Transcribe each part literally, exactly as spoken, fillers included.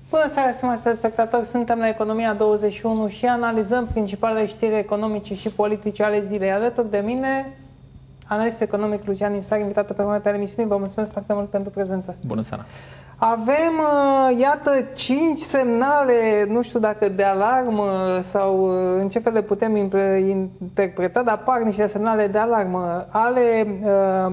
Bună seara, stimați telespectatori! Suntem la Economia douăzeci și unu și analizăm principalele știri economice și politice ale zilei. Alături de mine, analistul economic Lucian Instar, invitată pe următoarea emisiune. Vă mulțumesc foarte mult pentru prezență. Bună seara! Avem, iată, cinci semnale, nu știu dacă de alarmă sau în ce fel le putem interpreta, dar apar niște semnale de alarmă ale uh,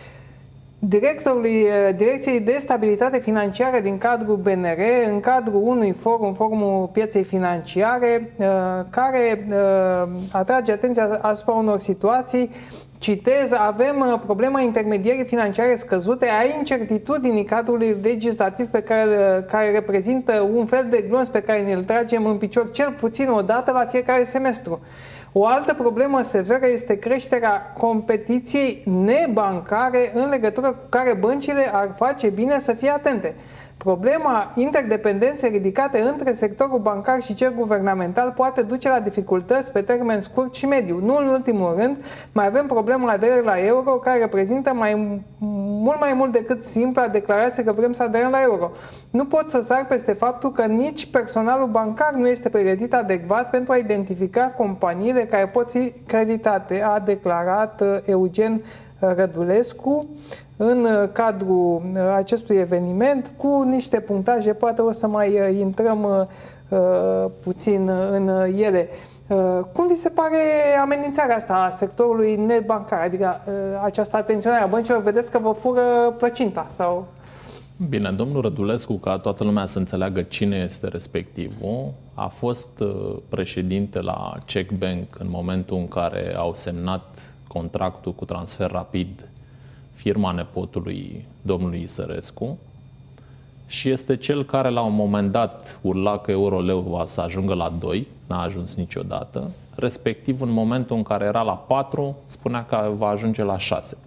directorului Direcției de Stabilitate Financiară din cadrul B N R, în cadrul unui forum, Forumul Pieței Financiare, uh, care uh, atrage atenția asupra unor situații. Citez, avem problema intermedierii financiare scăzute, a incertitudinii cadrului legislativ pe care, care reprezintă un fel de glonț pe care ne-l tragem în picior cel puțin o dată la fiecare semestru. O altă problemă severă este creșterea competiției nebancare în legătură cu care băncile ar face bine să fie atente. Problema interdependenței ridicate între sectorul bancar și cel guvernamental poate duce la dificultăți pe termen scurt și mediu. Nu în ultimul rând, mai avem problema aderării la euro, care reprezintă mai, mult mai mult decât simpla declarație că vrem să aderăm la euro. Nu pot să sar peste faptul că nici personalul bancar nu este pregătit adecvat pentru a identifica companiile care pot fi creditate, a declarat Eugen Rădulescu în cadrul acestui eveniment, cu niște punctaje, poate o să mai intrăm uh, puțin în ele. Uh, cum vi se pare amenințarea asta a sectorului nebancar, adică uh, această atenționare a băncilor? Vedeți că vă fură plăcinta sau... Bine, domnul Rădulescu, ca toată lumea să înțeleagă cine este respectivul, a fost președinte la Czech Bank în momentul în care au semnat contractul cu transfer rapid firma nepotului domnului Isărescu și este cel care la un moment dat urla că euro-leu va să ajungă la doi, n-a ajuns niciodată, respectiv în momentul în care era la patru, spunea că va ajunge la șase.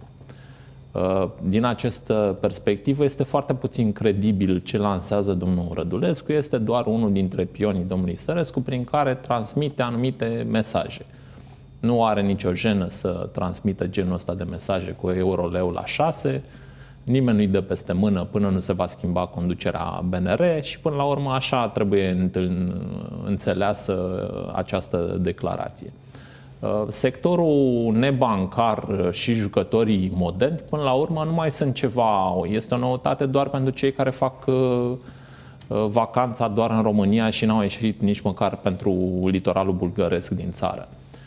Din această perspectivă este foarte puțin credibil ce lansează domnul Rădulescu, este doar unul dintre pionii domnului Isărescu prin care transmite anumite mesaje. Nu are nicio jenă să transmită genul ăsta de mesaje cu euro-leu la șase, nimeni nu-i dă peste mână până nu se va schimba conducerea B N R și până la urmă așa trebuie înțeleasă această declarație. Sectorul nebancar și jucătorii moderni, până la urmă, nu mai sunt ceva, este o noutate doar pentru cei care fac vacanța doar în România și n-au ieșit nici măcar pentru litoralul bulgăresc din țară.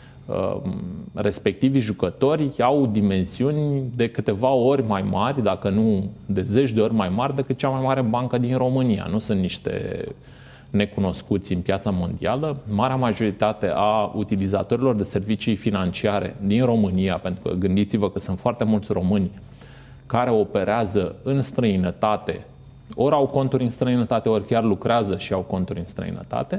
Respectivii jucători au dimensiuni de câteva ori mai mari, dacă nu de zeci de ori mai mari decât cea mai mare bancă din România. Nu sunt niște necunoscuți în piața mondială. Marea majoritate a utilizatorilor de servicii financiare din România, pentru că gândiți-vă că sunt foarte mulți români care operează în străinătate, ori au conturi în străinătate, ori chiar lucrează și au conturi în străinătate,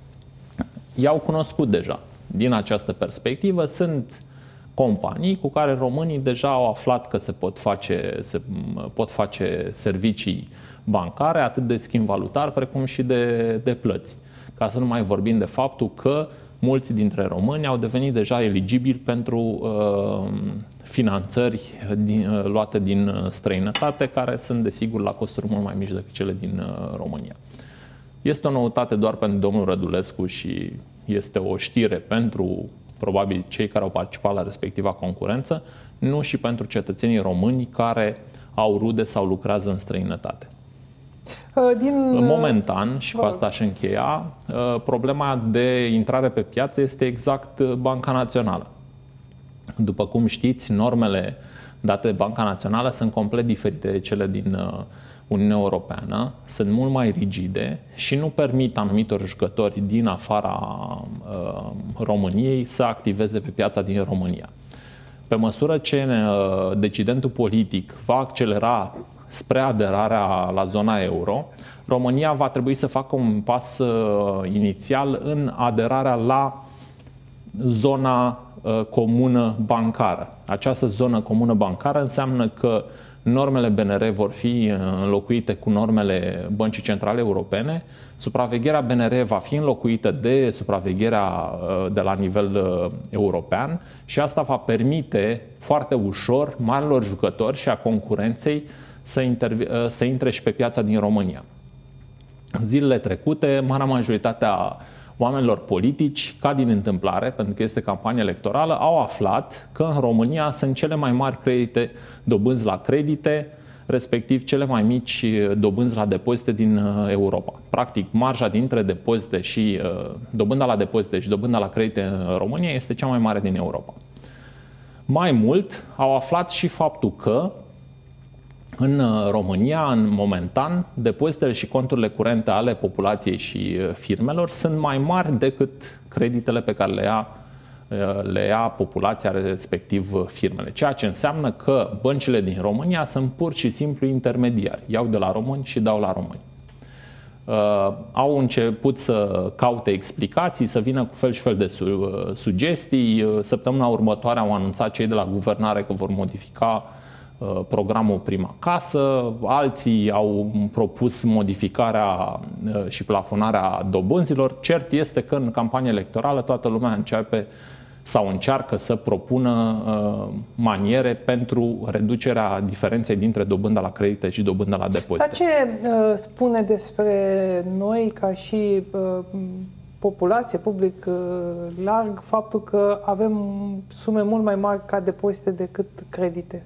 i-au cunoscut deja. Din această perspectivă, sunt companii cu care românii deja au aflat că se pot face, se pot face servicii bancare, atât de schimb valutar, precum și de, de plăți. Ca să nu mai vorbim de faptul că mulți dintre români au devenit deja eligibili pentru uh, finanțări din, uh, luate din străinătate, care sunt, desigur, la costuri mult mai mici decât cele din uh, România. Este o noutate doar pentru domnul Rădulescu și este o știre pentru, probabil, cei care au participat la respectiva concurență, nu și pentru cetățenii români care au rude sau lucrează în străinătate. Din... Momentan, și cu asta aș încheia, problema de intrare pe piață este exact Banca Națională. După cum știți, normele date de Banca Națională sunt complet diferite de cele din Uniunea Europeană, sunt mult mai rigide și nu permit anumitor jucători din afara uh, României să activeze pe piața din România. Pe măsură ce uh, decidentul politic va accelera spre aderarea la zona euro, România va trebui să facă un pas uh, inițial în aderarea la zona uh, comună bancară. Această zonă comună bancară înseamnă că normele B N R vor fi înlocuite cu normele Băncii Centrale Europene, supravegherea B N R va fi înlocuită de supravegherea de la nivel european și asta va permite foarte ușor marilor jucători și a concurenței să, să intre și pe piața din România. zilele trecute, marea majoritate a oamenilor politici, ca din întâmplare, pentru că este campanie electorală, au aflat că în România sunt cele mai mari credite, dobânzi la credite, respectiv cele mai mici dobânzi la depozite din Europa. Practic, marja dintre depozite și dobânda la depozite și dobânda la credite în România este cea mai mare din Europa. Mai mult, au aflat și faptul că în România, în momentan, depozitele și conturile curente ale populației și firmelor sunt mai mari decât creditele pe care le ia, le ia populația, respectiv firmele. Ceea ce înseamnă că băncile din România sunt pur și simplu intermediari. Iau de la români și dau la români. Uh, au început să caute explicații, să vină cu fel și fel de su sugestii. Săptămâna următoare au anunțat cei de la guvernare că vor modifica uh, programul Prima Casă. Alții au propus modificarea uh, și plafonarea dobânzilor. Cert este că în campanie electorală toată lumea începe sau încearcă să propună uh, maniere pentru reducerea diferenței dintre dobânda la credite și dobânda la depozite. Dar ce uh, spune despre noi ca și uh, populație, public uh, larg, faptul că avem sume mult mai mari ca depozite decât credite?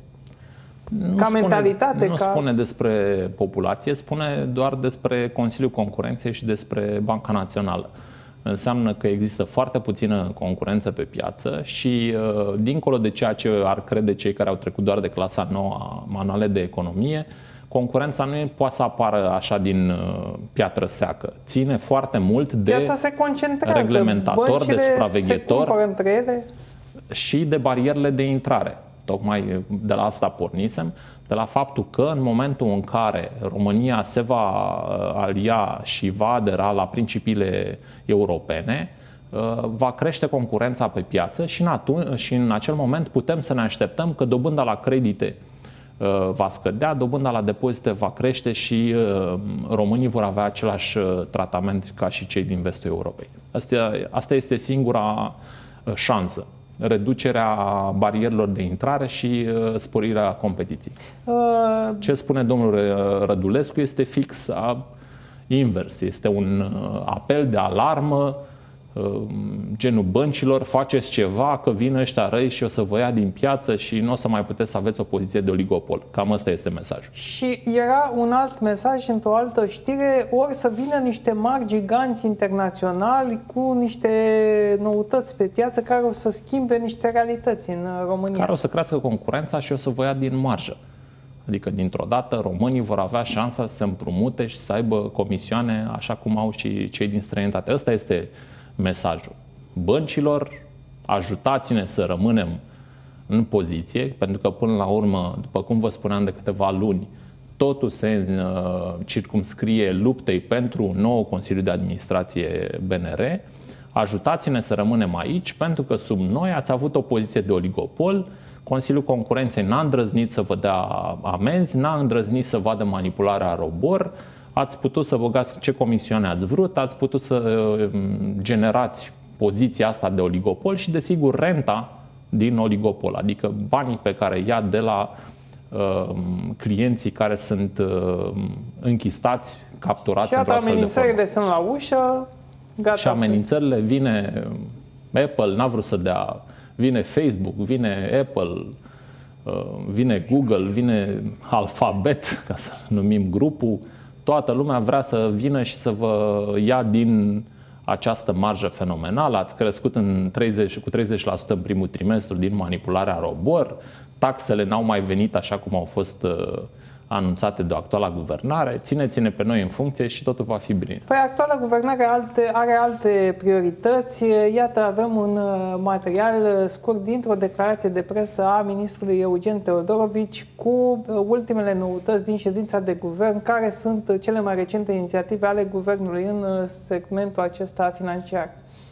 Nu ca spune, mentalitate? Nu ca... spune despre populație, spune doar despre Consiliul Concurenței și despre Banca Națională. Înseamnă că există foarte puțină concurență pe piață și, dincolo de ceea ce ar crede cei care au trecut doar de clasa nouă a manuale de economie, concurența nu poate să apară așa din piatră seacă. Ține foarte mult de piața se concentrează, reglementator, de supraveghetor se între ele. Și de barierele de intrare. Tocmai de la asta pornisem, de la faptul că în momentul în care România se va alia și va adera la principiile europene, va crește concurența pe piață și în, atunci, și în acel moment putem să ne așteptăm că dobânda la credite va scădea, dobânda la depozite va crește și românii vor avea același tratament ca și cei din vestul Europei. Asta, asta este singura șansă. Reducerea barierelor de intrare și sporirea competiției. Uh... Ce spune domnul Rădulescu este fix a, invers. Este un apel de alarmă, genul băncilor, faceți ceva că vin ăștia răi și o să vă ia din piață și nu o să mai puteți să aveți o poziție de oligopol. Cam ăsta este mesajul. Și era un alt mesaj într-o altă știre, ori să vină niște mari giganți internaționali cu niște noutăți pe piață care o să schimbe niște realități în România. Care o să crească concurența și o să vă ia din marjă. Adică, dintr-o dată, românii vor avea șansa să se împrumute și să aibă comisioane așa cum au și cei din străinătate. Ăsta este mesajul. Băncilor, ajutați-ne să rămânem în poziție, pentru că până la urmă, după cum vă spuneam de câteva luni, totul se uh, circumscrie luptei pentru un nou Consiliu de Administrație B N R. Ajutați-ne să rămânem aici, pentru că sub noi ați avut o poziție de oligopol. Consiliul Concurenței n-a îndrăznit să vă dea amenzi, n-a îndrăznit să vadă manipularea robor. Ați putut să băgați ce comisioane ați vrut, ați putut să generați poziția asta de oligopol și, desigur, renta din oligopol, adică banii pe care ia de la uh, clienții care sunt uh, închistați, capturați într-o astfel de formă. Amenințările sunt la ușă, gata. Și amenințările, vine Apple, n-a vrut să dea, vine Facebook, vine Apple, uh, vine Google, vine Alphabet, ca să numim grupul. Toată lumea vrea să vină și să vă ia din această marjă fenomenală. Ați crescut în treizeci, cu treizeci la sută în primul trimestru din manipularea robor. Taxele n-au mai venit așa cum au fost uh, anunțate de actuala guvernare. Țineți-ne pe noi în funcție și totul va fi bine. Păi actuala guvernare alte, are alte priorități. Iată, avem un material scurt dintr-o declarație de presă a ministrului Eugen Teodorovici cu ultimele noutăți din ședința de guvern, care sunt cele mai recente inițiative ale guvernului în segmentul acesta financiar.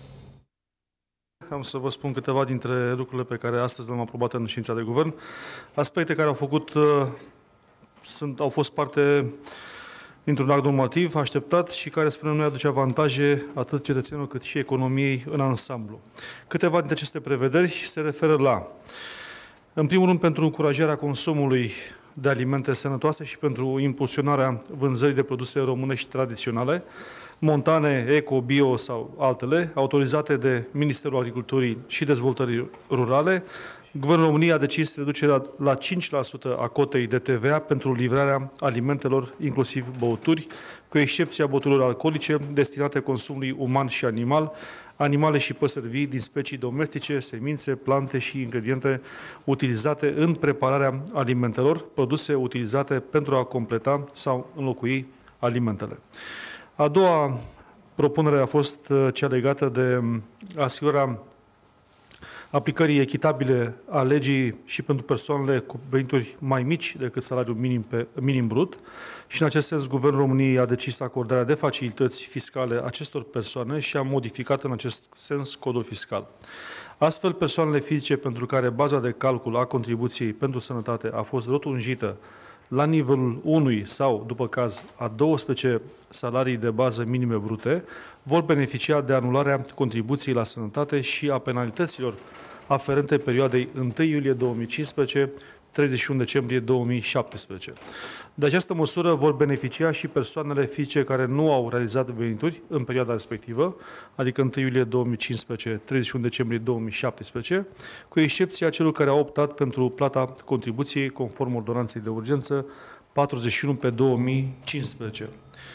Am să vă spun câteva dintre lucrurile pe care astăzi le-am aprobat în ședința de guvern. Aspecte care au făcut Sunt, au fost parte dintr-un act normativ așteptat și care, spunem noi, aduce avantaje atât cetățenilor cât și economiei în ansamblu. Câteva dintre aceste prevederi se referă la, în primul rând, pentru încurajarea consumului de alimente sănătoase și pentru impulsionarea vânzării de produse românești tradiționale, montane, eco, bio sau altele, autorizate de Ministerul Agriculturii și Dezvoltării Rurale. Guvernul României a decis reducerea la cinci la sută a cotei de T V A pentru livrarea alimentelor, inclusiv băuturi, cu excepția băuturilor alcoolice destinate consumului uman și animal, animale și păsări vii din specii domestice, semințe, plante și ingrediente utilizate în prepararea alimentelor, produse utilizate pentru a completa sau înlocui alimentele. A doua propunere a fost cea legată de asigurarea aplicării echitabile a legii și pentru persoanele cu venituri mai mici decât salariul minim, pe, minim brut și în acest sens Guvernul României a decis acordarea de facilități fiscale acestor persoane și a modificat în acest sens codul fiscal. Astfel, persoanele fizice pentru care baza de calcul a contribuției pentru sănătate a fost rotunjită la nivelul unu sau, după caz, a douăsprezece salarii de bază minime brute, vor beneficia de anularea contribuției la sănătate și a penalităților aferente perioadei întâi iulie două mii cincisprezece - treizeci și unu decembrie două mii șaptesprezece. De această măsură vor beneficia și persoanele fizice care nu au realizat venituri în perioada respectivă, adică întâi iulie două mii cincisprezece - treizeci și unu decembrie două mii șaptesprezece, cu excepția celor care au optat pentru plata contribuției conform ordonanței de urgență patruzeci și unu pe două mii cincisprezece.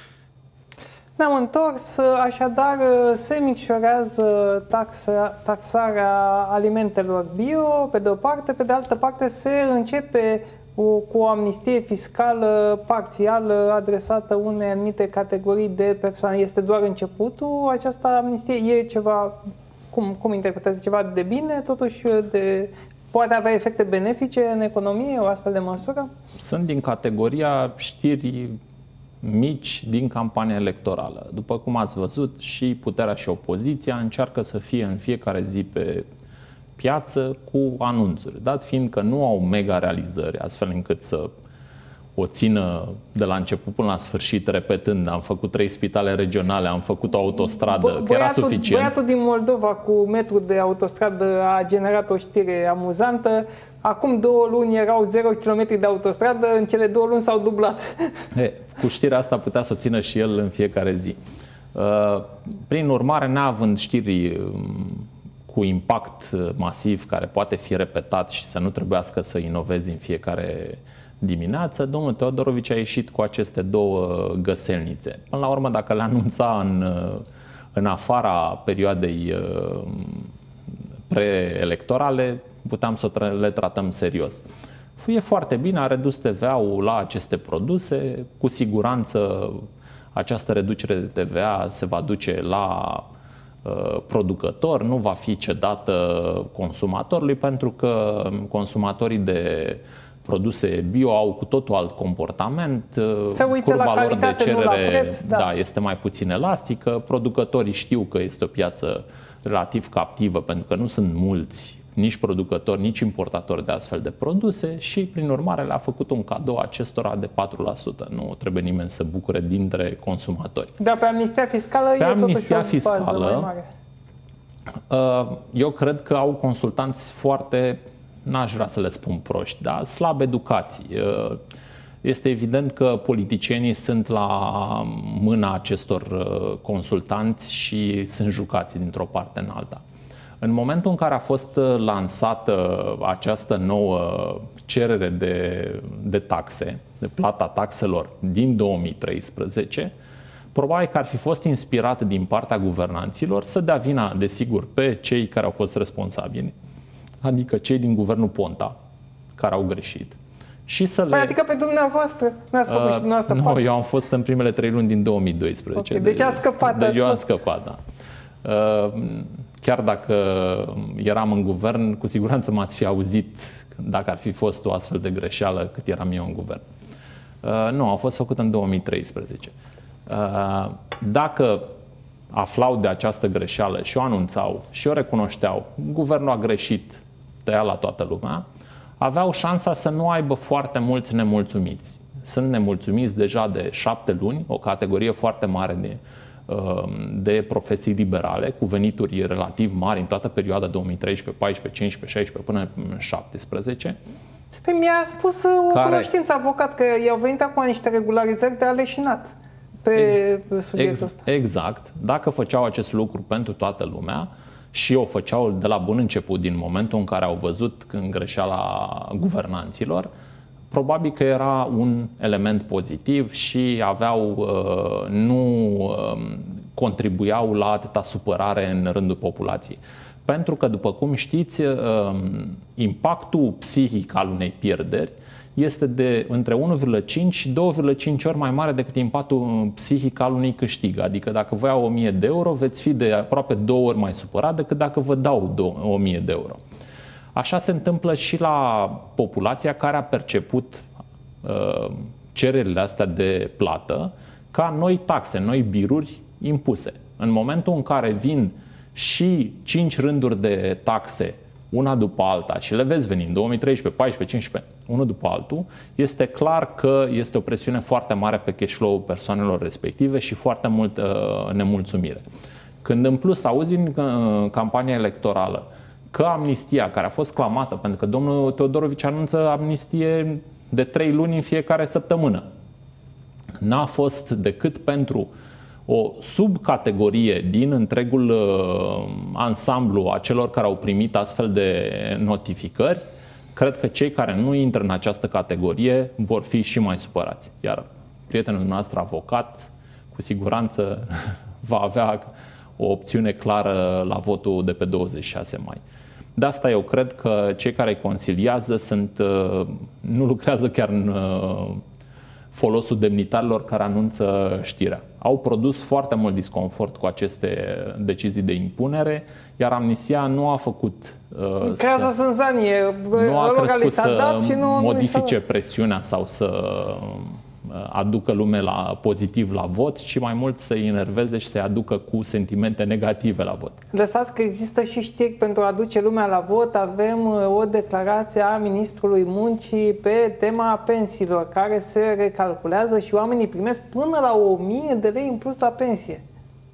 Ne-am întors, așadar se micșorează taxa, taxarea alimentelor bio, pe de o parte, pe de altă parte se începe cu o amnistie fiscală parțială adresată unei anumite categorii de persoane. Este doar începutul această amnistie? E ceva, cum, cum interpretează, ceva de bine, totuși de... Poate avea efecte benefice în economie, o astfel de măsură? Sunt din categoria știri mici din campania electorală. După cum ați văzut, și puterea și opoziția încearcă să fie în fiecare zi pe piață cu anunțuri, dat fiind că nu au mega realizări, astfel încât să o țină de la început până la sfârșit, repetând, am făcut trei spitale regionale, am făcut o autostradă, Bă, că era suficient. Băiatul din Moldova cu metru de autostradă a generat o știre amuzantă. Acum două luni erau zero kilometri de autostradă, în cele două luni s-au dublat. He, cu știrea asta putea să o țină și el în fiecare zi. Prin urmare, neavând știri cu impact masiv, care poate fi repetat și să nu trebuiască să inovezi în fiecare dimineață, domnul Teodorovici a ieșit cu aceste două găselnițe. Până la urmă, dacă le anunța în, în afara perioadei preelectorale, puteam să le tratăm serios. E foarte bine, a redus T V A-ul la aceste produse, cu siguranță această reducere de T V A se va duce la uh, producător, nu va fi cedată consumatorului, pentru că consumatorii de produse bio au cu totul alt comportament, se uită curba la lor calitate, de cerere, nu la preț, da. Da, este mai puțin elastică, producătorii știu că este o piață relativ captivă, pentru că nu sunt mulți nici producători, nici importatori de astfel de produse și, prin urmare, le-a făcut un cadou acestora de patru la sută. Nu trebuie nimeni să bucure dintre consumatori. Dar pe amnistia fiscală pe e amnistia totuși o bază mai mare. Eu cred că au consultanți foarte, n-aș vrea să le spun proști, dar slab educații. Este evident că politicienii sunt la mâna acestor consultanți și sunt jucați dintr-o parte în alta. În momentul în care a fost lansată această nouă cerere de, de taxe, de plata taxelor din două mii treisprezece, probabil că ar fi fost inspirat din partea guvernanților să dea vina, desigur, pe cei care au fost responsabili, adică cei din guvernul Ponta, care au greșit. Și să păi le... adică pe dumneavoastră, n-ați făcut uh, și dumneavoastră Nu, parte. eu am fost în primele trei luni din două mii doisprezece. Okay, deci a scăpat. Deci eu am scăpat, da. Uh, chiar dacă eram în guvern, cu siguranță m-ați fi auzit dacă ar fi fost o astfel de greșeală cât eram eu în guvern. Uh, nu, a fost făcut în două mii treisprezece. Uh, dacă aflau de această greșeală și o anunțau și o recunoșteau, guvernul a greșit, tăia la toată lumea, aveau șansa să nu aibă foarte mulți nemulțumiți. Sunt nemulțumiți deja de șapte luni, o categorie foarte mare de, de profesii liberale, cu venituri relativ mari în toată perioada două mii treisprezece, paisprezece, cincisprezece, șaisprezece până în șaptesprezece. Păi mi-a spus o care... cunoștință avocat că i-au venit acum niște regularizări de aleșinat pe subiectul exact, ăsta. Exact. Dacă făceau acest lucru pentru toată lumea și o făceau de la bun început, din momentul în care au văzut în greșeala guvernanților, probabil că era un element pozitiv și aveau, nu contribuiau la atâta supărare în rândul populației. Pentru că, după cum știți, impactul psihic al unei pierderi este de între unu virgulă cinci și două virgulă cinci ori mai mare decât impactul psihic al unui câștig. Adică dacă vă iau o mie de euro, veți fi de aproape două ori mai supărat decât dacă vă dau o mie de euro. Așa se întâmplă și la populația care a perceput uh, cererile astea de plată ca noi taxe, noi biruri impuse. În momentul în care vin și cinci rânduri de taxe, una după alta, și le vezi veni în două mii treisprezece, paisprezece, cincisprezece, unul după altul, este clar că este o presiune foarte mare pe cash flow-ul persoanelor respective și foarte mult uh, nemulțumire. Când în plus auzi în uh, campania electorală că amnistia, care a fost clamată, pentru că domnul Teodorovici anunță amnistie de trei luni în fiecare săptămână, n-a fost decât pentru o subcategorie din întregul uh, ansamblu a celor care au primit astfel de notificări, cred că cei care nu intră în această categorie vor fi și mai supărați. Iar prietenul nostru avocat, cu siguranță, va avea o opțiune clară la votul de pe douăzeci și șase mai. De asta eu cred că cei care îi consiliază sunt, uh, nu lucrează chiar în uh, folosul demnitarilor care anunță știrea. Au produs foarte mult disconfort cu aceste decizii de impunere, iar amnistia nu a făcut uh, creează să, sânzanie, nu a crescut să dat și nu, modifice nu presiunea sau să aducă lume la pozitiv la vot, ci mai mult să-i enerveze și să-i aducă cu sentimente negative la vot. Lăsați că există și știri pentru a aduce lumea la vot. Avem o declarație a Ministrului Muncii pe tema pensiilor, care se recalculează și oamenii primesc până la o mie de lei în plus la pensie.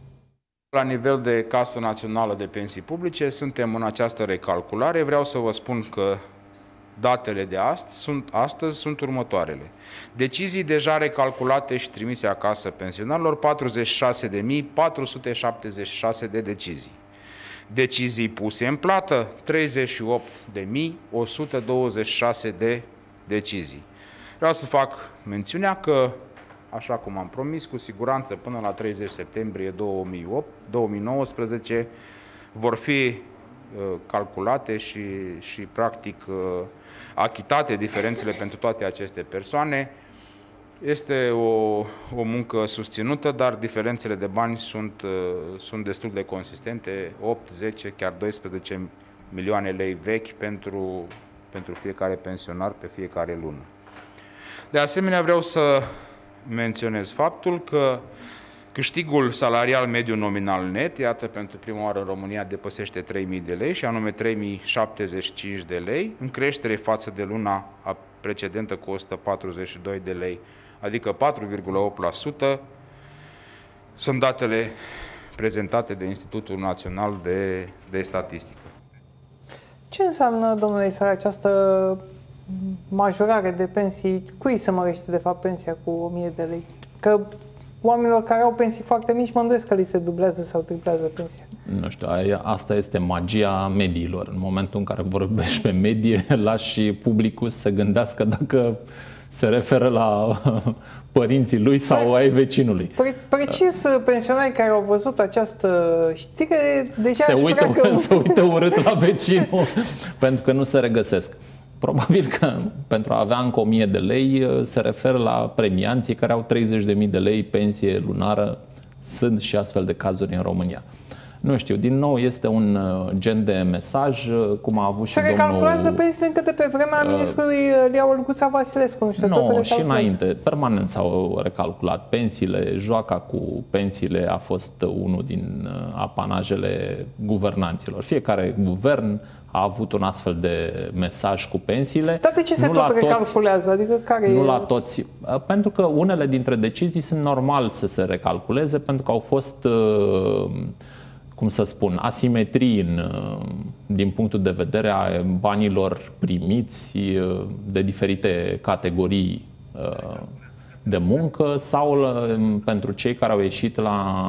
La nivel de Casă Națională de Pensii Publice suntem în această recalculare. Vreau să vă spun că datele de astăzi sunt, astăzi sunt următoarele. Decizii deja recalculate și trimise acasă pensionarilor, patruzeci și șase de mii patru sute șaptezeci și șase de decizii. Decizii puse în plată, treizeci și opt de mii o sută douăzeci și șase de decizii. Vreau să fac mențiunea că, așa cum am promis, cu siguranță până la treizeci septembrie două mii opt, două mii nouăsprezece vor fi calculate și, și practic achitate diferențele pentru toate aceste persoane. Este o, o muncă susținută, dar diferențele de bani sunt, sunt destul de consistente, opt, zece, chiar doisprezece milioane lei vechi pentru, pentru fiecare pensionar pe fiecare lună. De asemenea, vreau să menționez faptul că câștigul salarial mediu nominal net, iată, pentru prima oară în România depășește trei mii de lei, și anume trei mii șaptezeci și cinci de lei, în creștere față de luna precedentă cu o sută patruzeci și doi de lei, adică patru virgulă opt la sută. Sunt datele prezentate de Institutul Național de, de Statistică. Ce înseamnă, domnule Isar, această majorare de pensii? Cui se mărește, de fapt, pensia cu o mie de lei? Că oamenilor care au pensii foarte mici, mă îndoiesc că li se dublează sau triplează pensia. Nu știu, asta este magia mediilor. În momentul în care vorbești pe medie, lași publicul să se gândească dacă se referă la părinții lui sau ai vecinului. Precis, pensionarii care au văzut această știre, deja se uită, că... se uită urât la vecinul pentru că nu se regăsesc. Probabil că pentru a avea încă o mie de lei se referă la premianții care au treizeci de mii de lei pensie lunară. Sunt și astfel de cazuri în România. Nu știu, din nou este un gen de mesaj, cum a avut și se domnul... Se recalculează pensiile încă de pe vremea uh, ministrului Lia Olguța Vasilescu. Nu, știu, no, și înainte. Permanent s-au recalculat pensiile. Joaca cu pensiile a fost unul din apanajele guvernanților. Fiecare guvern a avut un astfel de mesaj cu pensiile. Dar de ce se nu tot recalculează? Adică care nu e... la toți. Pentru că unele dintre decizii sunt normal să se recalculeze, pentru că au fost cum să spun, asimetrii în, din punctul de vedere a banilor primiți de diferite categorii de muncă sau pentru cei care au ieșit la,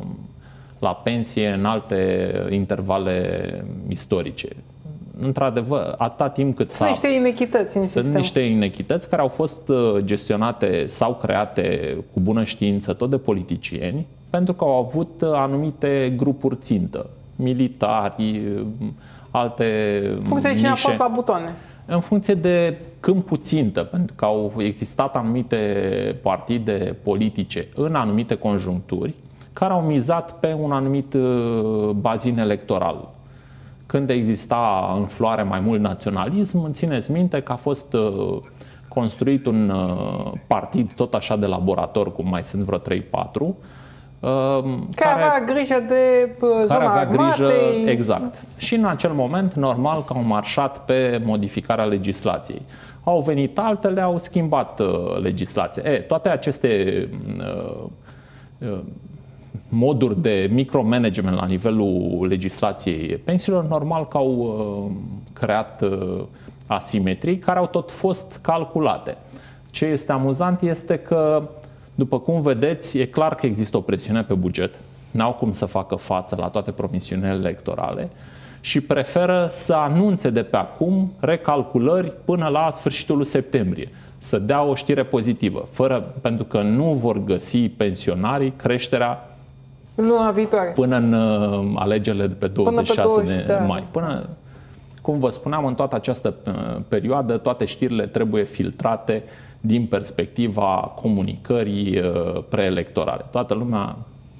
la pensie în alte intervale istorice. Într-adevăr, atâta timp cât sunt niște inechități în sunt sistem. niște inechități care au fost gestionate sau create cu bună știință tot de politicieni, pentru că au avut anumite grupuri țintă, militari, alte în funcție de cine a nișe, fost la butoane. în funcție de câmpul țintă, pentru că au existat anumite partide politice în anumite conjuncturi care au mizat pe un anumit bazin electoral. Când exista în floare mai mult naționalism, țineți minte că a fost construit un partid tot așa de laborator, cum mai sunt vreo trei patru, care, care avea grijă de zona armatei. Exact. Și în acel moment, normal că au marșat pe modificarea legislației. Au venit altele, au schimbat legislația. E, toate aceste uh, uh, moduri de micromanagement la nivelul legislației pensiilor, normal că au uh, creat uh, asimetrii care au tot fost calculate. Ce este amuzant este că, după cum vedeți, e clar că există o presiune pe buget, n-au cum să facă față la toate promisiunile electorale și preferă să anunțe de pe acum recalculări până la sfârșitul lui septembrie, să dea o știre pozitivă, fără, pentru că nu vor găsi pensionarii creșterea luna viitoare, până în uh, alegerile de pe douăzeci și șase de mai. Da. Până, cum vă spuneam, în toată această uh, perioadă, toate știrile trebuie filtrate din perspectiva comunicării uh, preelectorale. Toată lumea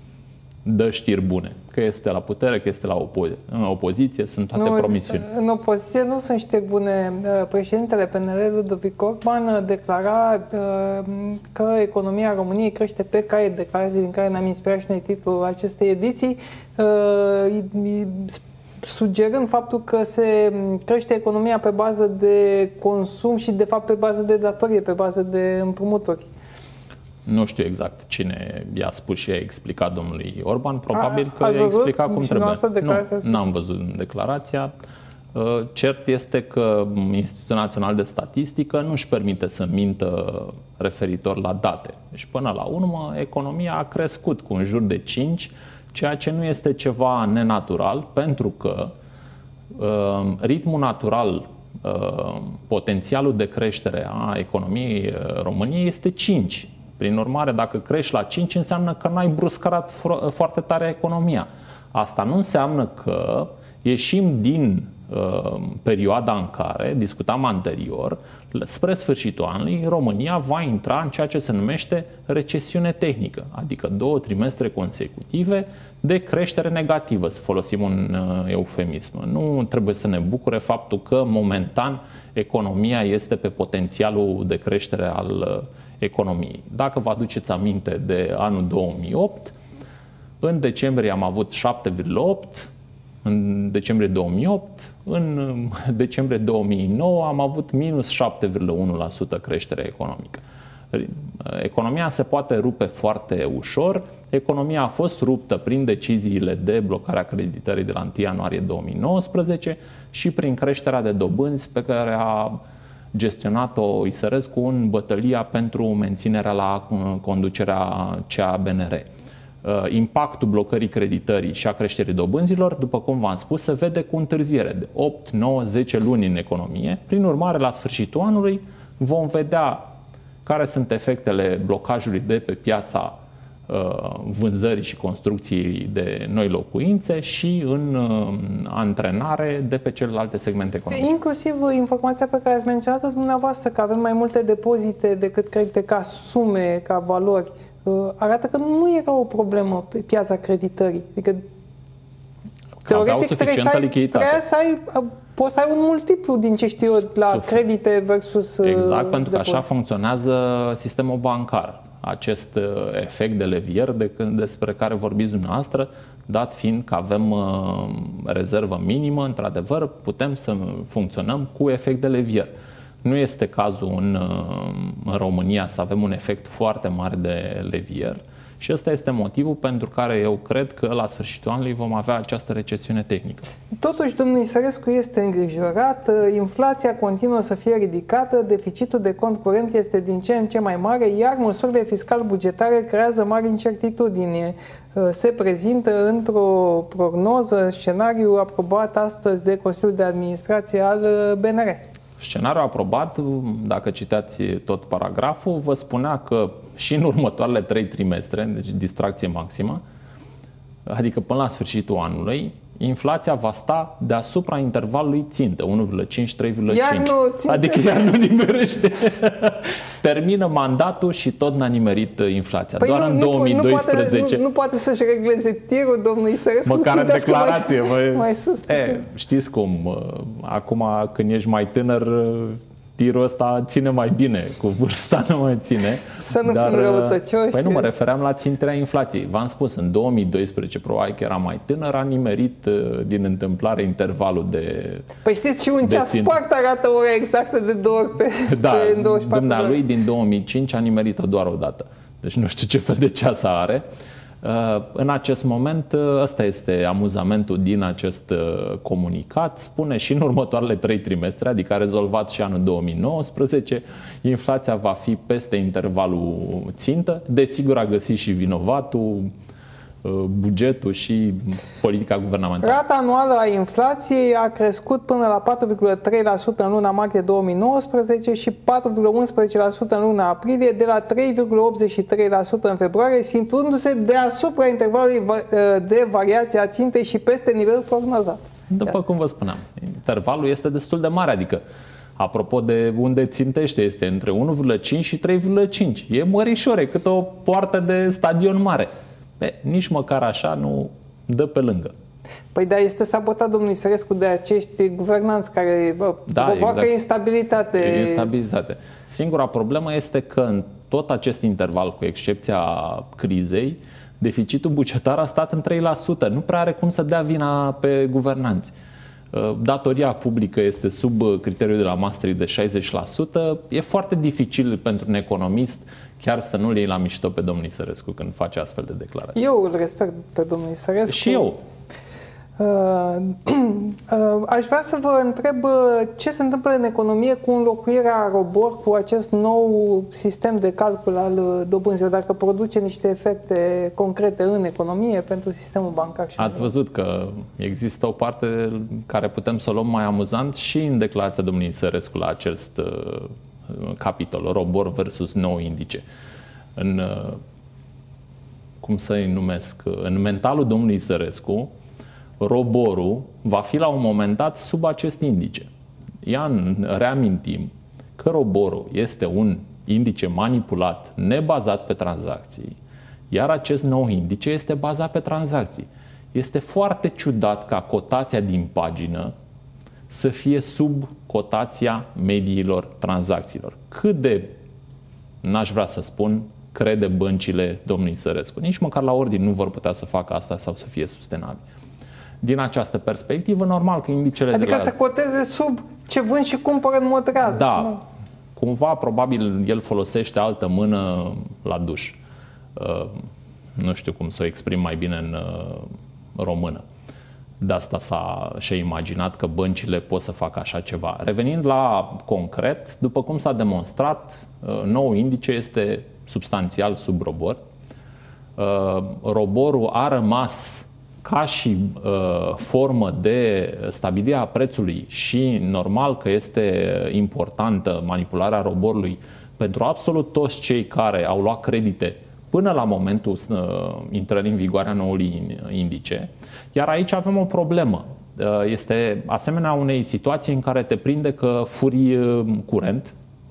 dă știri bune. Că este la putere, că este la opo- în opoziție, sunt toate nu, promisiuni. În opoziție nu sunt știri bune. Președintele P N L, Ludovic Orban, declara că economia României crește pe cale, declarații din care ne-am inspirat și noi titlul acestei ediții, sugerând faptul că se crește economia pe bază de consum și de fapt pe bază de datorie, pe bază de împrumuturi. Nu știu exact cine i-a spus și i-a explicat domnului Orban. Probabil A, că i-a explicat cum trebuie. Nu, n-am văzut declarația. Cert este că Institutul Național de Statistică nu își permite să mintă referitor la date. Deci până la urmă economia a crescut cu în jur de cinci, ceea ce nu este ceva nenatural, pentru că ritmul natural, potențialul de creștere a economiei României este cinci. Prin urmare, dacă crești la cinci, înseamnă că n-ai bruscarat foarte tare economia. Asta nu înseamnă că ieșim din uh, perioada în care, discutam anterior, spre sfârșitul anului, România va intra în ceea ce se numește recesiune tehnică, adică două trimestre consecutive de creștere negativă, să folosim un uh, eufemism. Nu trebuie să ne bucure faptul că, momentan, economia este pe potențialul de creștere al uh, economiei. Dacă vă aduceți aminte de anul două mii opt, în decembrie am avut șapte virgulă opt, în decembrie două mii opt, în decembrie două mii nouă am avut minus șapte virgulă unu la sută creștere economică. Economia se poate rupe foarte ușor. Economia a fost ruptă prin deciziile de blocare a creditării de la întâi ianuarie două mii nouăsprezece și prin creșterea de dobânzi pe care a gestionat-o Isărescu în bătălia pentru menținerea la conducerea C A B N R. Impactul blocării creditării și a creșterii dobânzilor, după cum v-am spus, se vede cu întârziere de opt, nouă, zece luni în economie. Prin urmare, la sfârșitul anului vom vedea care sunt efectele blocajului de pe piața vânzării și construcției de noi locuințe și în antrenare de pe celelalte segmente economice. Inclusiv informația pe care ați menționat-o dumneavoastră, că avem mai multe depozite decât credite ca sume, ca valori, arată că nu era o problemă pe piața creditării. Adică, teoretic, trebuie să ai, trebuie să ai, poți să ai un multiplu din ce știu eu la Suf. credite versus Exact, pentru că depozit. așa funcționează sistemul bancar. Acest efect de levier de, despre care vorbiți dumneavoastră, dat fiind că avem uh, rezervă minimă, într-adevăr, putem să funcționăm cu efect de levier. Nu este cazul în, uh, în România să avem un efect foarte mare de levier Și ăsta este motivul pentru care eu cred că la sfârșitul anului vom avea această recesiune tehnică. Totuși, domnul Isărescu este îngrijorat, inflația continuă să fie ridicată, deficitul de cont curent este din ce în ce mai mare, iar măsurile fiscal-bugetare creează mari incertitudini. Se prezintă într-o prognoză, scenariu aprobat astăzi de Consiliul de Administrație al B N R. Scenariul aprobat, dacă citați tot paragraful, vă spunea că și în următoarele trei trimestre, deci distracție maximă, adică până la sfârșitul anului, inflația va sta deasupra intervalului țintă, unu virgulă cinci - trei virgulă cinci. Adică iar nu nimerește. Termină mandatul și tot n-a nimerit inflația. Păi Doar nu, în două mii doisprezece. Nu poate, nu, nu poate să-și regleze tirul, domnul Isărescu. Măcar în declarație. Mai, mai sus, e, știți cum, acum când ești mai tânăr, tirul ăsta ține mai bine, cu vârsta nu mai ține. Să nu dar, fim răutăcioși. Păi nu, mă refeream la ținterea inflației. V-am spus, în două mii doisprezece, probabil că era mai tânăr, a nimerit din întâmplare intervalul de Păi știți, și un ceas spart arată ora exactă de două ori pe, da, pe douăzeci și patru dumnealui din două mii cinci a nimerit-o doar o dată. Deci nu știu ce fel de ceas are. În acest moment, ăsta este amuzamentul din acest comunicat. Spune și în următoarele trei trimestre, adică a rezolvat și anul două mii nouăsprezece, inflația va fi peste intervalul țintă. Desigur a găsit și vinovatul, bugetul și politica guvernamentală. Rata anuală a inflației a crescut până la patru virgulă trei la sută în luna martie două mii nouăsprezece și patru virgulă unsprezece la sută în luna aprilie, de la trei virgulă optzeci și trei la sută în februarie, situându-se deasupra intervalului de variație a țintei și peste nivelul prognozat. După cum vă spuneam, intervalul este destul de mare, adică apropo de unde țintește, este între unu virgulă cinci și trei virgulă cinci. E mărișore, cât o poartă de stadion mare. Be, nici măcar așa nu dă pe lângă. Păi da, este sabotat domnul Isărescu de acești guvernanți care bă, da, provoacă exact. instabilitate. Instabilitate. Singura problemă este că în tot acest interval, cu excepția crizei, deficitul bugetar a stat în trei la sută. Nu prea are cum să dea vina pe guvernanți. Datoria publică este sub criteriul de la Maastricht de șaizeci la sută. E foarte dificil pentru un economist chiar să nu-l iei la mișto pe domnul Isărescu când face astfel de declarații. Eu îl respect pe domnul Isărescu. Și eu. Uh, uh, aș vrea să vă întreb ce se întâmplă în economie cu înlocuirea ROBOR, cu acest nou sistem de calcul al dobânzilor, dacă produce niște efecte concrete în economie pentru sistemul bancar. Și ați văzut că există o parte care putem să o luăm mai amuzant și în declarația domnului Isărescu la acest uh, capitol, ROBOR versus nou indice. În, uh, cum să-i numesc, în mentalul domnului Isărescu, ROBOR-ul va fi la un moment dat sub acest indice. Ia reamintim că ROBOR-ul este un indice manipulat, nebazat pe tranzacții, iar acest nou indice este bazat pe tranzacții. Este foarte ciudat ca cotația din pagină să fie sub cotația mediilor tranzacțiilor. Cât de, n-aș vrea să spun, crede băncile domnului Isărescu. Nici măcar la ordine nu vor putea să facă asta sau să fie sustenabil. Din această perspectivă, normal că indicele adică de la... să coteze sub ce vând și cumpără în mod real. Da. Nu. Cumva, probabil, el folosește altă mână la duș. Uh, nu știu cum să o exprim mai bine în uh, română. De asta s-a și-a imaginat că băncile pot să facă așa ceva. Revenind la concret, după cum s-a demonstrat, uh, nou indice este substanțial sub ROBOR. Uh, ROBOR-ul a rămas ca și uh, formă de stabilire a prețului și normal că este importantă manipularea ROBOR-ului pentru absolut toți cei care au luat credite până la momentul uh, intrării în vigoare a noului indice. Iar aici avem o problemă. Uh, este asemenea unei situații în care te prinde că furi uh, curent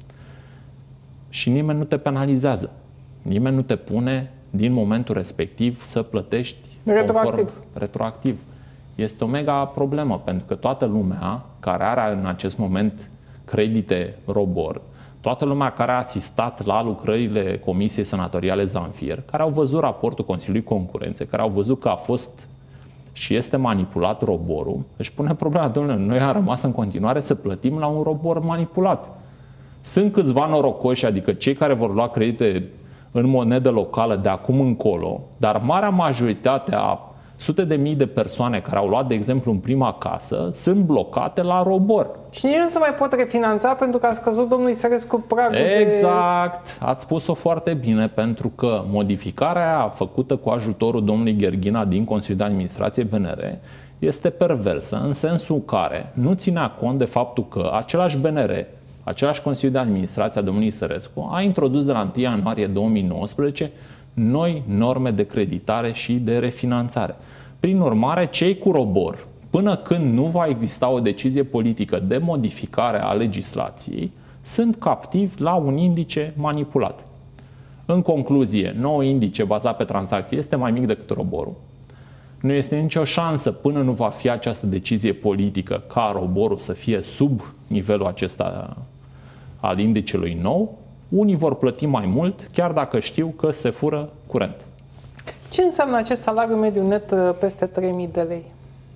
și nimeni nu te penalizează. Nimeni nu te pune din momentul respectiv să plătești retroactiv. retroactiv. Este o mega problemă, pentru că toată lumea care are în acest moment credite ROBOR, toată lumea care a asistat la lucrările Comisiei Senatoriale Zamfir, care au văzut raportul Consiliului Concurenței, care au văzut că a fost și este manipulat ROBOR-ul, își pune problema, domnule, noi am rămas în continuare să plătim la un ROBOR manipulat. Sunt câțiva norocoși, adică cei care vor lua credite în monedă locală de acum încolo, dar marea majoritate a sute de mii de persoane care au luat, de exemplu, în prima casă, sunt blocate la robor. Și nici nu se mai pot refinanța pentru că a scăzut domnul Isărescu pragul. Exact, de... ați spus-o foarte bine, pentru că modificarea făcută cu ajutorul domnului Gherghina din Consiliul de Administrație B N R este perversă, în sensul care nu ținea cont de faptul că același B N R, același Consiliu de Administrație a domnului Isărescu a introdus de la întâi ianuarie două mii nouăsprezece noi norme de creditare și de refinanțare. Prin urmare, cei cu robor, până când nu va exista o decizie politică de modificare a legislației, sunt captivi la un indice manipulat. În concluzie, nou indice bazat pe tranzacții este mai mic decât roborul. Nu este nicio șansă până nu va fi această decizie politică ca roborul să fie sub nivelul acesta al indicelui nou. Unii vor plăti mai mult, chiar dacă știu că se fură curent. Ce înseamnă acest salariu mediu net peste trei mii de lei?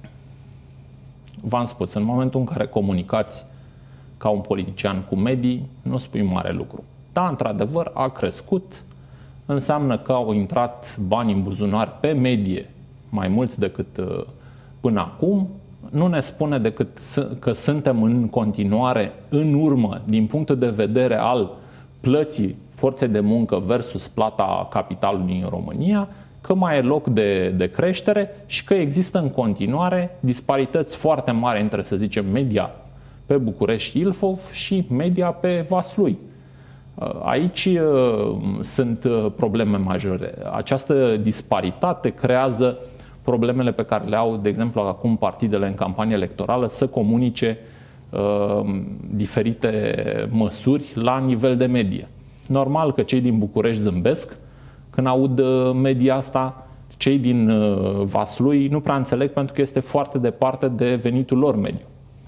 V-am spus, în momentul în care comunicați ca un politician cu medii, nu spui mare lucru. Da, într-adevăr, a crescut, înseamnă că au intrat bani în buzunar pe medie mai mulți decât până acum. Nu ne spune decât că suntem în continuare în urmă din punctul de vedere al plății forței de muncă versus plata capitalului în România, că mai e loc de, de creștere și că există în continuare disparități foarte mari între, să zicem, media pe București-Ilfov și media pe Vaslui. Aici uh, sunt probleme majore. Această disparitate creează problemele pe care le au, de exemplu, acum partidele în campanie electorală să comunice uh, diferite măsuri la nivel de medie. Normal că cei din București zâmbesc când aud media asta, cei din uh, Vaslui nu prea înțeleg pentru că este foarte departe de venitul lor mediu.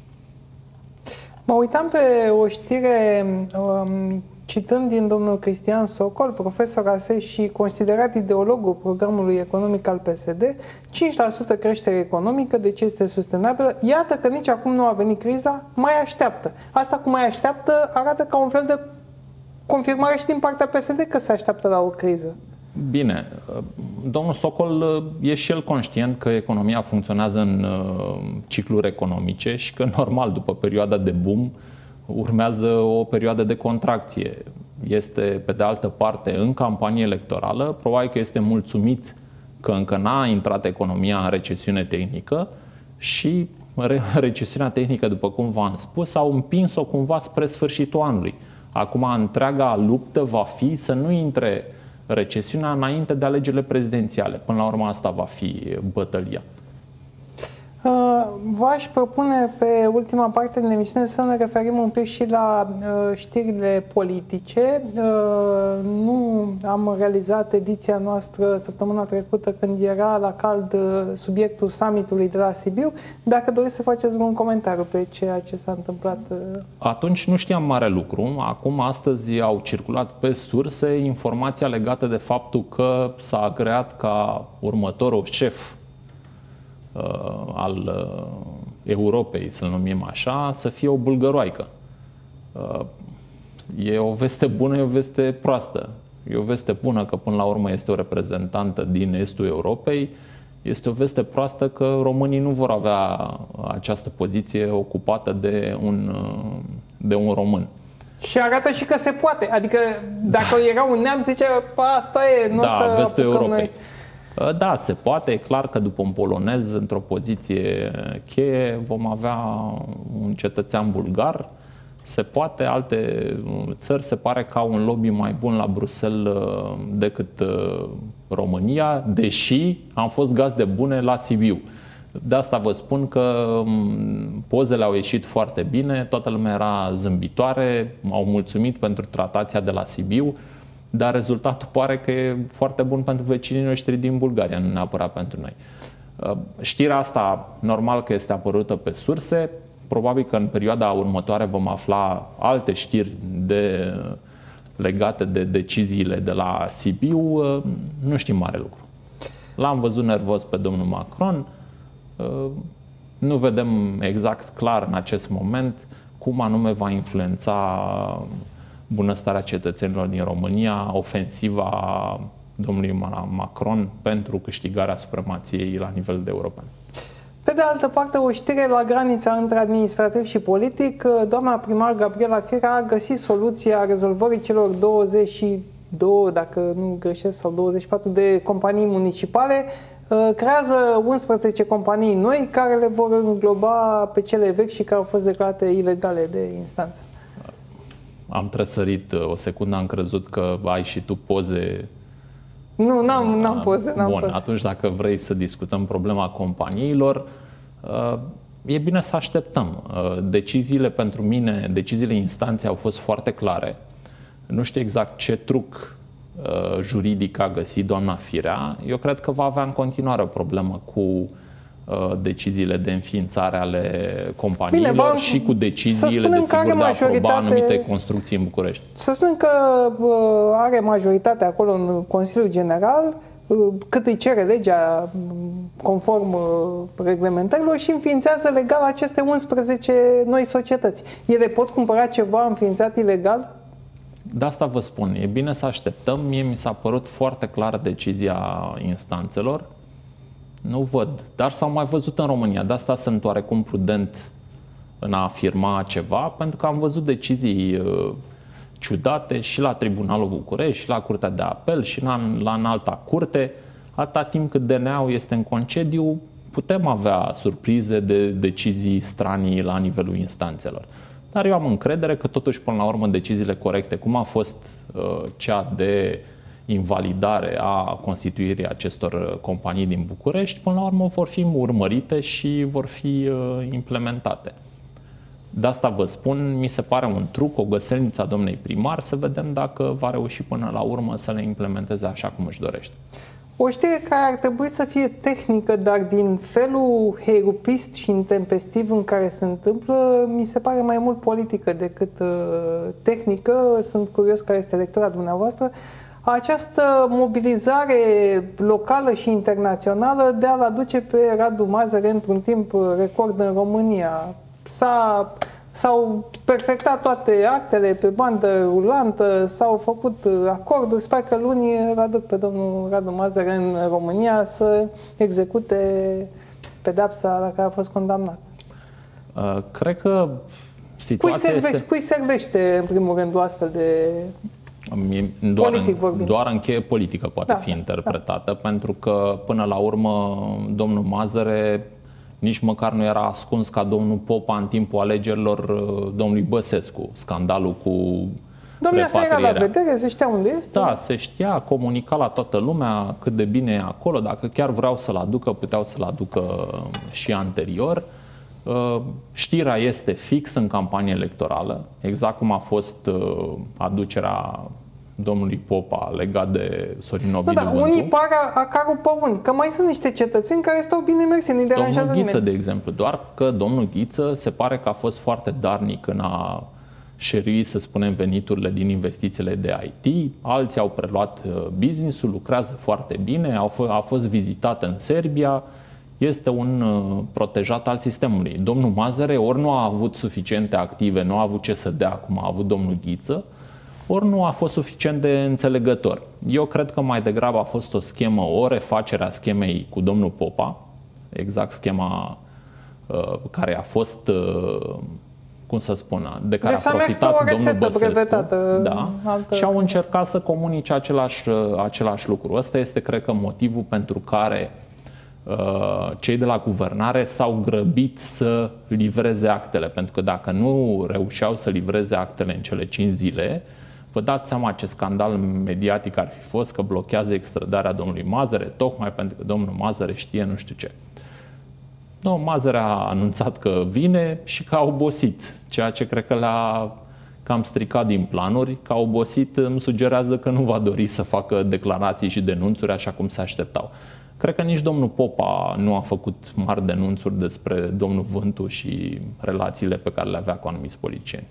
Mă uitam pe o știre um, citând din domnul Cristian Socol, profesor A S E și considerat ideologul programului economic al P S D, cinci la sută creștere economică, deci este sustenabilă. Iată că nici acum nu a venit criza, mai așteaptă. Asta cu mai așteaptă arată ca un fel de confirmare și din partea P S D că se așteaptă la o criză. Bine, domnul Socol e și el conștient că economia funcționează în cicluri economice și că normal după perioada de boom urmează o perioadă de contracție. Este, pe de altă parte, în campanie electorală, probabil că este mulțumit că încă n-a intrat economia în recesiune tehnică și recesiunea tehnică, după cum v-am spus, au împins-o cumva spre sfârșitul anului. Acum, întreaga luptă va fi să nu intre recesiunea înainte de alegerile prezidențiale. Până la urmă, asta va fi bătălia. V-aș propune pe ultima parte din emisiune să ne referim un pic și la uh, știrile politice. Uh, nu am realizat ediția noastră săptămâna trecută când era la cald uh, subiectul summitului de la Sibiu. Dacă doriți să faceți un comentariu pe ceea ce s-a întâmplat. Uh... Atunci nu știam mare lucru. Acum, astăzi au circulat pe surse informația legată de faptul că s-a agreat ca următorul șef al Europei, să-l numim așa, să fie o bulgăroaică. E o veste bună, e o veste proastă. E o veste bună că până la urmă este o reprezentantă din estul Europei. Este o veste proastă că românii nu vor avea această poziție ocupată de un, de un român. Și arată și că se poate. Adică dacă da. era un neam, zicea, asta e, nu da, să vestul Europei. Noi. Da, se poate. E clar că după un polonez într-o poziție cheie vom avea un cetățean bulgar. Se poate. Alte țări se pare că au un lobby mai bun la Bruxelles decât România, deși am fost gazde bune la Sibiu. De asta vă spun că pozele au ieșit foarte bine, toată lumea era zâmbitoare, m-au mulțumit pentru tratația de la Sibiu. Dar rezultatul pare că e foarte bun pentru vecinii noștri din Bulgaria, nu neapărat pentru noi. Știrea asta, normal că este apărută pe surse, probabil că în perioada următoare vom afla alte știri de, legate de deciziile de la Sibiu, nu știm mare lucru. L-am văzut nervos pe domnul Macron, nu vedem exact clar în acest moment cum anume va influența bunăstarea cetățenilor din România, ofensiva domnului Macron pentru câștigarea supremației la nivel de european. Pe de altă parte, o știre la granița între administrativ și politic, doamna primar Gabriela Firea a găsit soluția rezolvării celor douăzeci și două, dacă nu greșesc, sau douăzeci și patru de companii municipale. Creează unsprezece companii noi care le vor îngloba pe cele vechi și care au fost declarate ilegale de instanță. Am trăsărit o secundă, am crezut că ai și tu poze. Nu, n-am, n-am poze. N-am Bun, poze. Atunci dacă vrei să discutăm problema companiilor, e bine să așteptăm. Deciziile pentru mine, deciziile instanței au fost foarte clare. Nu știu exact ce truc juridic a găsit doamna Firea. Eu cred că va avea în continuare o problemă cu deciziile de înființare ale companiilor. Bine, și cu deciziile de sigur de a aproba anumite construcții în București. Să spunem că are majoritate acolo în Consiliul General, cât îi cere legea conform reglementărilor, și înființează legal aceste unsprezece noi societăți. Ele pot cumpăra ceva înființat ilegal? De asta vă spun, e bine să așteptăm. Mie mi s-a părut foarte clară decizia instanțelor. Nu văd, dar s-au mai văzut în România. De asta sunt oarecum prudent în a afirma ceva, pentru că am văzut decizii uh, ciudate și la Tribunalul București, și la Curtea de Apel, și la, la înalta curte. Atâta timp cât D N A-ul este în concediu, putem avea surprize de decizii stranii la nivelul instanțelor. Dar eu am încredere că totuși, până la urmă, deciziile corecte, cum a fost uh, cea de invalidare a constituirii acestor companii din București, până la urmă vor fi urmărite și vor fi uh, implementate. De asta vă spun, mi se pare un truc, o găselniță a domnei primar, să vedem dacă va reuși până la urmă să le implementeze așa cum își dorește. O știre care ar trebui să fie tehnică, dar din felul heirupist și intempestiv în care se întâmplă, mi se pare mai mult politică decât uh, tehnică. Sunt curios care este lectura dumneavoastră. Această mobilizare locală și internațională de a-l aduce pe Radu Mazăre într-un timp record în România. S-a, s-au perfectat toate actele pe bandă rulantă, s-au făcut acorduri. Sper că luni îl aduc pe domnul Radu Mazăre în România să execute pedeapsa la care a fost condamnat. Uh, cred că situația cui servește, este... Cui servește, în primul rând, o astfel de... Doar, în, doar în cheie politică poate da, fi interpretată, da. Pentru că până la urmă domnul Mazăre nici măcar nu era ascuns ca domnul Popa în timpul alegerilor domnului Băsescu. Scandalul cu Domnul asta era la vedere, se știa unde este? Da, se știa, comunica la toată lumea cât de bine e acolo. Dacă chiar vreau să-l aducă, puteau să-l aducă și anterior. Știrea este fix în campanie electorală, exact cum a fost aducerea domnului Popa legat de Sorin Ovidiu da, da, Vântu. Unii par a carul pământ, că mai sunt niște cetățeni care stau bine mersi, nu-i deranjează nimeni. Domnul Ghiță, nimeni. de exemplu, doar că domnul Ghiță se pare că a fost foarte darnic în a șerui, să spunem, veniturile din investițiile de I T. Alții au preluat business-ul, lucrează foarte bine, au f- a fost vizitat în Serbia. Este un uh, protejat al sistemului. Domnul Mazăre ori nu a avut suficiente active, nu a avut ce să dea cum a avut domnul Ghiță, ori nu a fost suficient de înțelegător. Eu cred că mai degrabă a fost o schemă, o refacere a schemei cu domnul Popa, exact schema uh, care a fost, uh, cum să spun, de care deci a profitat domnul Băsescu. Da, altă... și au încercat să comunice același, același lucru. Ăsta este, cred că, motivul pentru care cei de la guvernare s-au grăbit să livreze actele, pentru că dacă nu reușeau să livreze actele în cele cinci zile, vă dați seama ce scandal mediatic ar fi fost, că blochează extradarea domnului Mazăre, tocmai pentru că domnul Mazăre știe nu știu ce. Domnul Mazăre a anunțat că vine și că a obosit, ceea ce cred că le-a cam stricat din planuri. Că a obosit îmi sugerează că nu va dori să facă declarații și denunțuri așa cum se așteptau. Cred că nici domnul Popa nu a făcut mari denunțuri despre domnul Vântu și relațiile pe care le avea cu anumiți politicieni.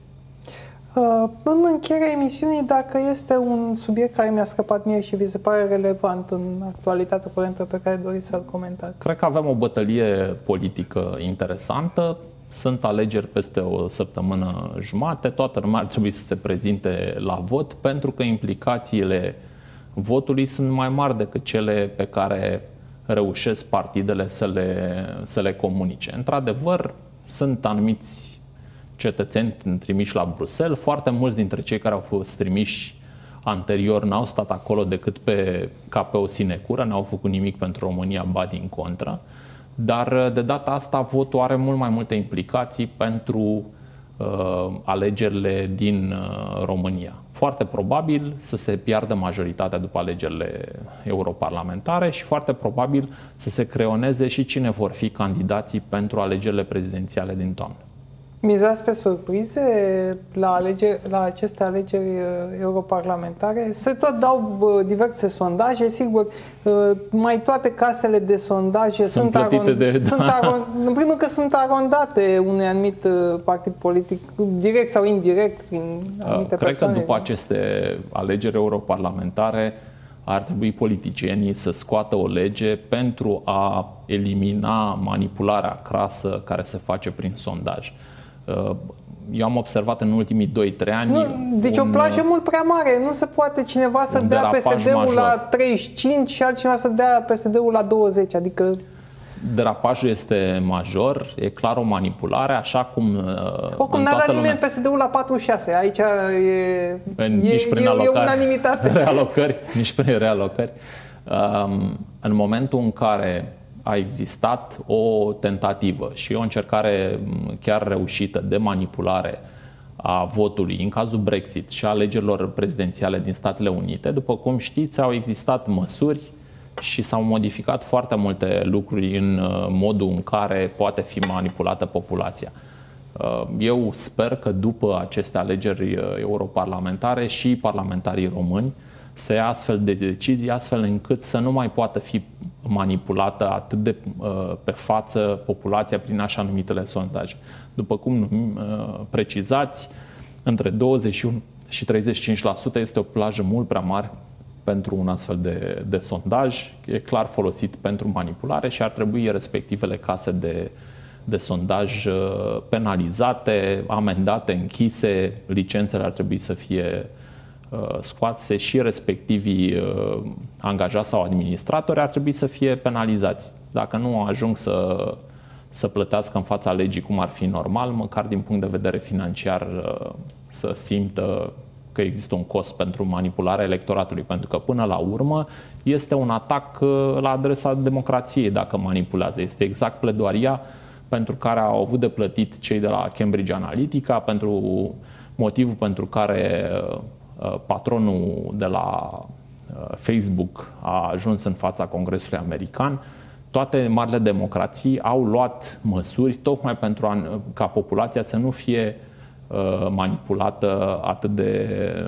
În încheierea emisiunii, dacă este un subiect care mi-a scăpat mie și vi se pare relevant în actualitatea curentă pe care doriți să-l comentați. Cred că avem o bătălie politică interesantă. Sunt alegeri peste o săptămână jumate, toată lumea ar trebui să se prezinte la vot, pentru că implicațiile votului sunt mai mari decât cele pe care reușesc partidele să le, să le comunice. Într-adevăr, sunt anumiți cetățeni trimiși la Bruxelles, foarte mulți dintre cei care au fost trimiși anterior n-au stat acolo decât pe, ca pe o sinecură, n-au făcut nimic pentru România, ba din contră. Dar de data asta votul are mult mai multe implicații pentru uh, alegerile din uh, România. Foarte probabil să se piardă majoritatea după alegerile europarlamentare și foarte probabil să se creioneze și cine vor fi candidații pentru alegerile prezidențiale din toamnă. Mizați pe surprize la, alegeri, la aceste alegeri europarlamentare? Se tot dau diverse sondaje, sigur, mai toate casele de sondaje sunt, sunt, aron, de, sunt da. aron, în primul că sunt arondate unui anumit partid politic, direct sau indirect, prin anumite Cred persoane. că după aceste alegeri europarlamentare ar trebui politicienii să scoată o lege pentru a elimina manipularea crasă care se face prin sondaj. Eu am observat în ultimii doi trei ani... Nu, deci un, o plajă mult prea mare. Nu se poate cineva să dea P S D-ul la treizeci și cinci și altcineva să dea P S D-ul la douăzeci. Adică... Derapajul este major, e clar o manipulare, așa cum... Oricum n-a dat nimeni P S D-ul la patruzeci și șase. Aici e, nici e, prin e, alocare, e unanimitate. Realocări, nici prin realocări. În momentul în care a existat o tentativă și o încercare chiar reușită de manipulare a votului în cazul Brexit și a alegerilor prezidențiale din Statele Unite, după cum știți, au existat măsuri și s-au modificat foarte multe lucruri în modul în care poate fi manipulată populația. Eu sper că după aceste alegeri europarlamentare și parlamentarii români să ia astfel de decizii, astfel încât să nu mai poată fi manipulată atât de uh, pe față populația prin așa numitele sondaje. După cum uh, precizați, între douăzeci și unu și treizeci și cinci la sută este o plajă mult prea mare pentru un astfel de, de sondaj. E clar folosit pentru manipulare și ar trebui respectivele case de, de sondaj uh, penalizate, amendate, închise, licențele ar trebui să fie scoase și respectivii angajați sau administratori ar trebui să fie penalizați. Dacă nu ajung să, să plătească în fața legii cum ar fi normal, măcar din punct de vedere financiar să simtă că există un cost pentru manipularea electoratului, pentru că până la urmă este un atac la adresa democrației dacă manipulează. Este exact pledoaria pentru care au avut de plătit cei de la Cambridge Analytica, pentru motivul pentru care patronul de la Facebook a ajuns în fața Congresului American. Toate marile democrații au luat măsuri tocmai pentru a, ca populația să nu fie manipulată atât de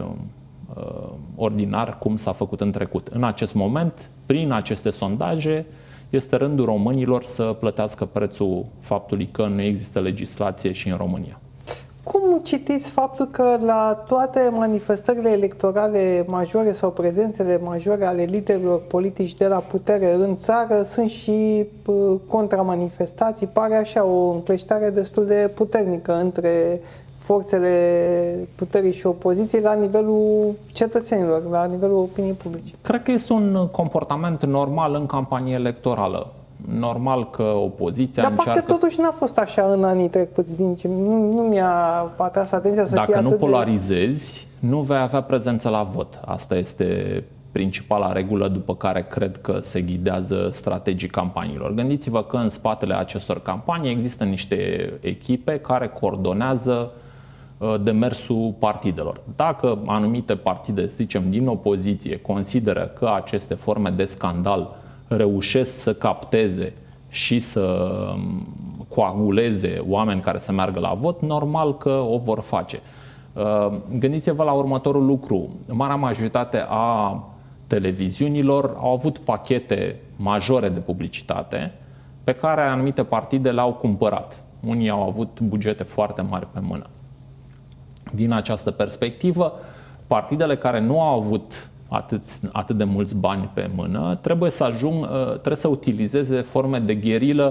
ordinar cum s-a făcut în trecut. În acest moment, prin aceste sondaje, este rândul românilor să plătească prețul faptului că nu există legislație și în România. Cum citiți faptul că la toate manifestările electorale majore sau prezențele majore ale liderilor politici de la putere în țară sunt și contramanifestații? Pare așa o încleștare destul de puternică între forțele puterii și opoziției la nivelul cetățenilor, la nivelul opiniei publice. Cred că este un comportament normal în campanie electorală. Normal că opoziția Dar încearcă... parcă totuși n-a fost așa în anii trecuți. Din ce... Nu, nu mi-a atras atenția să Dacă fie atât nu polarizezi, de... nu vei avea prezență la vot. Asta este principala regulă după care cred că se ghidează strategii campaniilor. Gândiți-vă că în spatele acestor campanii există niște echipe care coordonează demersul partidelor. Dacă anumite partide, să zicem, din opoziție consideră că aceste forme de scandal reușesc să capteze și să coaguleze oameni care să meargă la vot, normal că o vor face. Gândiți-vă la următorul lucru. Marea majoritate a televiziunilor au avut pachete majore de publicitate pe care anumite partide le-au cumpărat. Unii au avut bugete foarte mari pe mână. Din această perspectivă, partidele care nu au avut atât, atât de mulți bani pe mână trebuie să ajung, trebuie să utilizeze forme de gherilă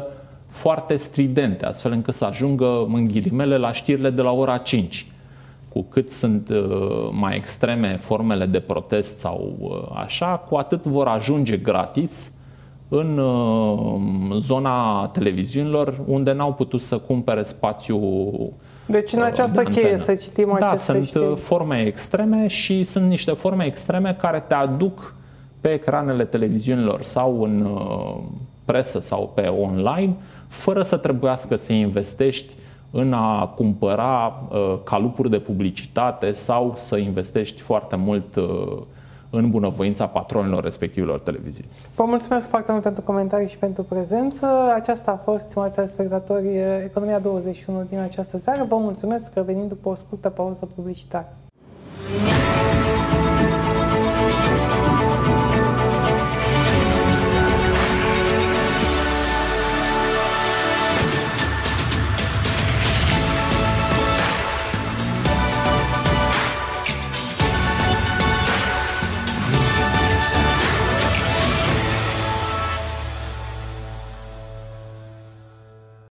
foarte stridente, astfel încât să ajungă, în ghilimele, la știrile de la ora cinci. Cu cât sunt mai extreme formele de protest sau așa, cu atât vor ajunge gratis în zona televiziunilor unde n-au putut să cumpere spațiu. Deci în această de cheie să citim da, aceste sunt știri. forme extreme și sunt niște forme extreme care te aduc pe ecranele televiziunilor sau în presă sau pe online, fără să trebuiască să investești în a cumpăra uh, calupuri de publicitate sau să investești foarte mult uh, în bunăvoința patronilor respectivelor televiziuni. Vă mulțumesc foarte mult pentru comentarii și pentru prezență. Aceasta a fost, stimați telespectatori, Economia douăzeci și unu din această seară. Vă mulțumesc, revenind după o scurtă pauză publicitară.